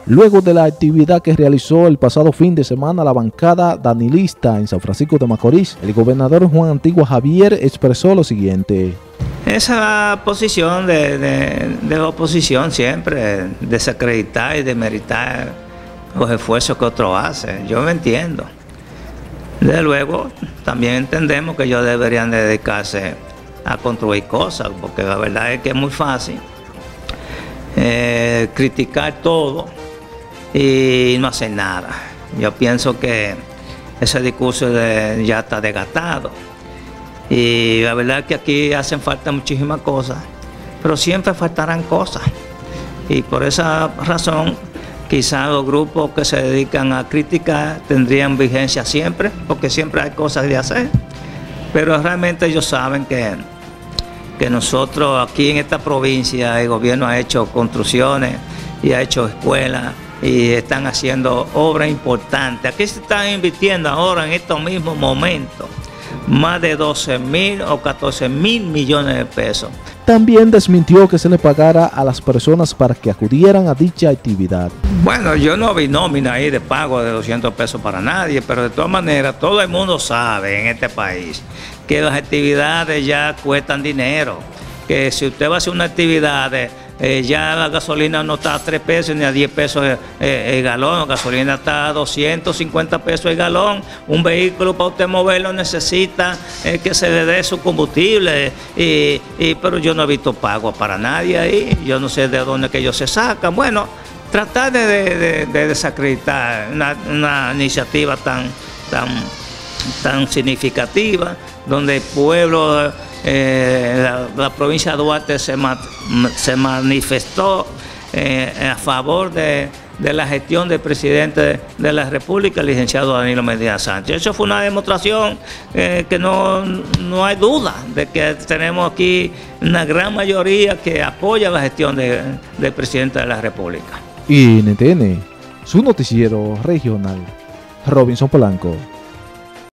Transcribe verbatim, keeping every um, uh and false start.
Luego de la actividad que realizó el pasado fin de semana la bancada danilista en San Francisco de Macorís, el gobernador Juan Antigua Javier expresó lo siguiente. Esa posición de, de, de la oposición siempre, desacreditar y demeritar los esfuerzos que otros hacen, yo me entiendo. Desde luego, también entendemos que ellos deberían dedicarse a construir cosas, porque la verdad es que es muy fácil eh, criticar todo y no hacer nada. Yo pienso que ese discurso de, ya está desgastado. Y la verdad es que aquí hacen falta muchísimas cosas, pero siempre faltarán cosas. Y por esa razón, quizás los grupos que se dedican a criticar tendrían vigencia siempre, porque siempre hay cosas de hacer. Pero realmente ellos saben que, que nosotros aquí en esta provincia, el gobierno ha hecho construcciones y ha hecho escuelas y están haciendo obras importantes. Aquí se están invirtiendo ahora en estos mismos momentos más de doce mil o catorce mil millones de pesos. También desmintió que se le pagara a las personas para que acudieran a dicha actividad. Bueno, yo no vi nómina ahí de pago de doscientos pesos para nadie, pero de todas maneras todo el mundo sabe en este país que las actividades ya cuestan dinero, que si usted va a hacer una actividad de Eh, ya la gasolina no está a tres pesos ni a diez pesos el, el, el galón, la gasolina está a doscientos cincuenta pesos el galón. Un vehículo para usted moverlo necesita eh, que se le dé su combustible, y, y, pero yo no he visto pago para nadie ahí, yo no sé de dónde que ellos se sacan. Bueno, tratar de, de, de desacreditar una, una iniciativa tan, tan, tan significativa, donde el pueblo... Eh, la, la provincia de Duarte se, ma, se manifestó eh, a favor de, de la gestión del presidente de, de la República, el licenciado Danilo Medina Sánchez. Eso fue una demostración eh, que no, no hay duda de que tenemos aquí una gran mayoría que apoya la gestión de, del presidente de la República. Y N T N, su noticiero regional, Robinson Polanco.